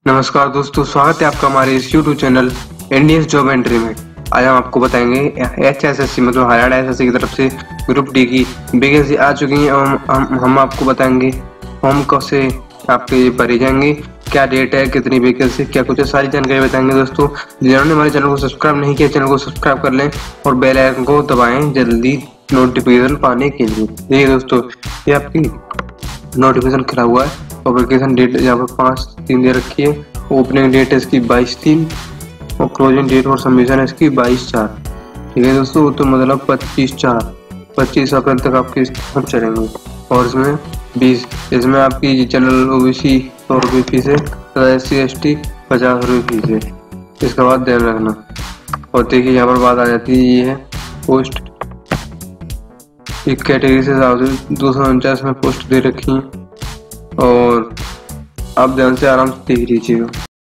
नमस्कार दोस्तों, स्वागत है आपका हमारे इस YouTube channel Indian job entry में। आज हम आपको बताएंगे HSSC मतलब हरियाणा एसएससी की तरफ से ग्रुप डी की वैकेंसी आ चुकी है। हम आपको बताएंगे फॉर्म कब से आपके भरे जाएंगे, क्या डेट है, कितनी वैकेंसी, क्या कुछ है, सारी जानकारी बताएंगे। दोस्तों, जिन्होंने हमारे चैनल को सब्सक्राइब नहीं किया, चैनल को सब्सक्राइब कर लें और बेल आइकन को दबाएं जल्दी नोटिफिकेशन पाने के लिए। देखिए दोस्तों, ये आपकी नोटिफिकेशन खुला हुआ है। पब्लिकेशन डेट यहाँ पर 5/3 दे रखी है। ओपनिंग डेट है इसकी 22/3 और क्लोजिंग डेट और सबमिशन है इसकी 22/4। ठीक है दोस्तों, तो मतलब 25 अप्रैल तक आपके हम चलेंगे। और इसमें आपकी जनरल OBC 100 रुपये फीस है तथा SC ST 50 रुपये फीस है। इसका बात ध्यान रखना। और देखिए यहाँ पर बात आ जाती है, ये है पोस्ट। एक कैटेगरी से 249 में पोस्ट दे रखी है और आप ध्यान से आराम से देख लीजिएगा।